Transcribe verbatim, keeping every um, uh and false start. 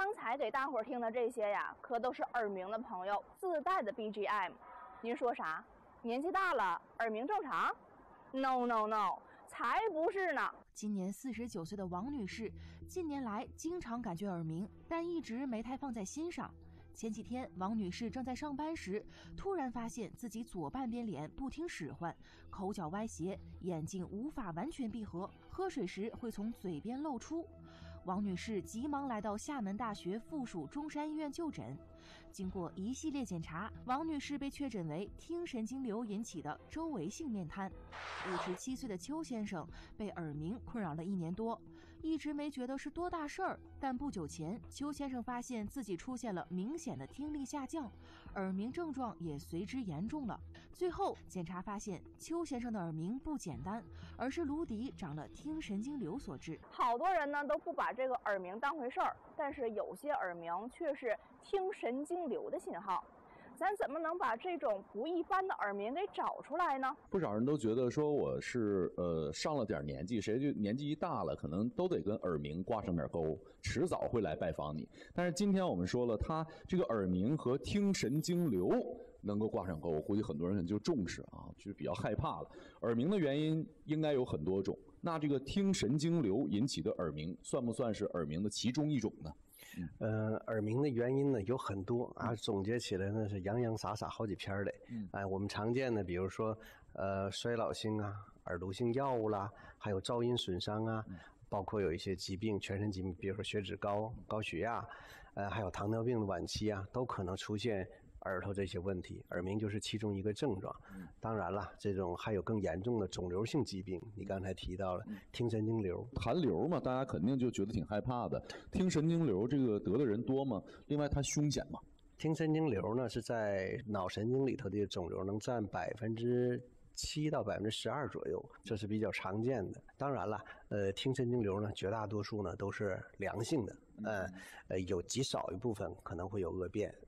刚才给大伙儿听的这些呀，可都是耳鸣的朋友自带的 B G M。您说啥？年纪大了，耳鸣正常 ？No No No， 才不是呢！ 今年四十九岁的王女士，近年来经常感觉耳鸣，但一直没太放在心上。前几天，王女士正在上班时，突然发现自己左半边脸不听使唤，口角歪斜，眼睛无法完全闭合，喝水时会从嘴边漏出。王女士急忙来到厦门大学附属中山医院就诊。经过一系列检查，王女士被确诊为听神经瘤引起的周围性面瘫。五十七岁的邱先生被耳鸣困扰了一年多，一直没觉得是多大事儿，但不久前，邱先生发现自己出现了明显的听力下降，耳鸣症状也随之严重了。最后检查发现，邱先生的耳鸣不简单，而是颅底长了听神经瘤所致。 好多人呢都不把这个耳鸣当回事儿，但是有些耳鸣却是听神经瘤的信号。咱怎么能把这种不一般的耳鸣给找出来呢？ 不少人都觉得说我是呃上了点年纪，谁就年纪一大了，可能都得跟耳鸣挂上点钩，迟早会来拜访你。但是今天我们说了，他这个耳鸣和听神经瘤能够挂上钩，我估计很多人就重视啊，就是比较害怕了。耳鸣的原因应该有很多种，那这个听神经瘤引起的耳鸣，算不算是耳鸣的其中一种呢？ 嗯、呃，耳鸣的原因呢有很多啊，总结起来呢是洋洋洒洒好几篇的。嗯，哎，我们常见的，比如说呃衰老性啊、耳毒性药物啦，还有噪音损伤啊。嗯，包括有一些疾病，全身疾病，比如说血脂高、高血压，呃，还有糖尿病的晚期啊，都可能出现耳朵这些问题。耳鸣就是其中一个症状。嗯，当然了，这种还有更严重的肿瘤性疾病，你刚才提到了、嗯、听神经瘤、 痰瘤嘛，大家肯定就觉得挺害怕的。听神经瘤这个得的人多吗？另外，它凶险吗？ 听神经瘤呢是在脑神经里头的肿瘤，能占百分之七到百分之十二左右，这是比较常见的。当然了，呃，听神经瘤呢，绝大多数呢都是良性的，呃，呃，有极少一部分可能会有恶变。